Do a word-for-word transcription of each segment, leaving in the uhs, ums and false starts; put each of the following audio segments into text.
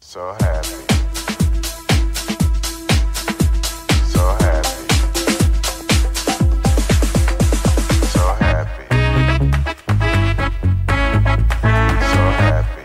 So happy. So happy. So happy. So happy.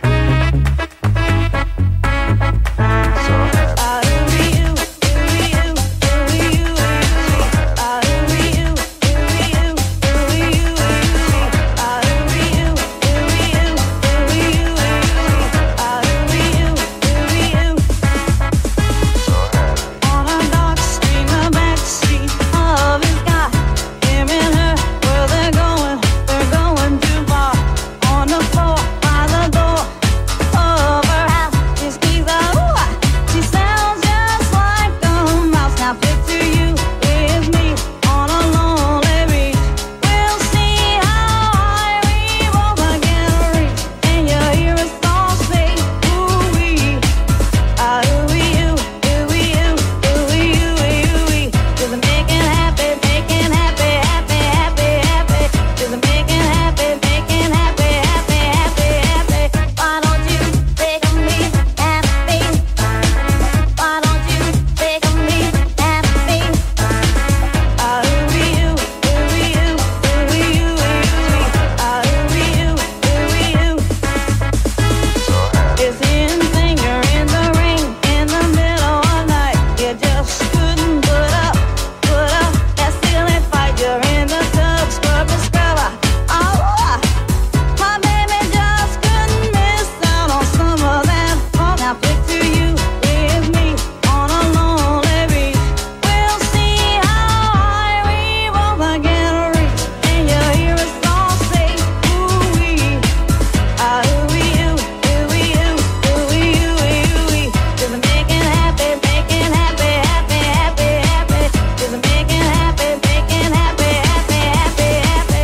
So happy. I envy you, envy you, envy you, I envy you, envy you, envy you, I envy you, envy you, envy you, I envy you, envy you. So happy. On a dark street, the back street of his car, him and her, where they're going, they're going too far. On the floor, by the door of her house, she squeezes out, ooh, she sounds just like a mouse. Now picture you with me on a lonely beach. We'll see how high we both are gonna reach, and you hear us all say, ooh-wee. I ooh-wee you, ooh-wee you, ooh-wee you, ooh-wee. Just making happy, making happy, happy, happy, happy. Just making happy, making happy, happy, happy, happy. Why don't you make me happy? Why don't you make me happy? I ooh-wee you, ooh-wee you, ooh-wee you, ooh-wee. I ooh-wee you, ooh-wee you. So happy. It's in finger in the ring in the middle of night. You just couldn't put up, put up that silly fight. You're in the tub, scrub and scrubber. Oh, my baby just couldn't miss out on some of that fun. Now picture you with me on a lonely beach. We'll see how high we both are gonna reach, and you hear us all say, ooh-wee. I ooh-wee you, ooh-wee you, ooh-wee you, ooh-wee. Just making happy, making happy, happy, happy, happy. Just making happy, making happy, happy, happy, happy.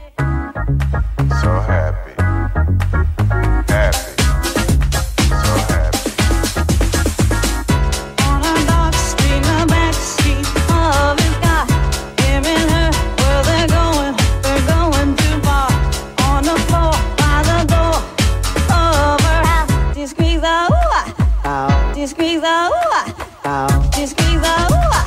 So happy. Happy. So happy. On a dark street, the back street of his car, him and her, where they're going, they're going too far. On the floor, by the door of her house, she squeezes out, ooh, she squeezes out, ooh, she squeezes out, ooh.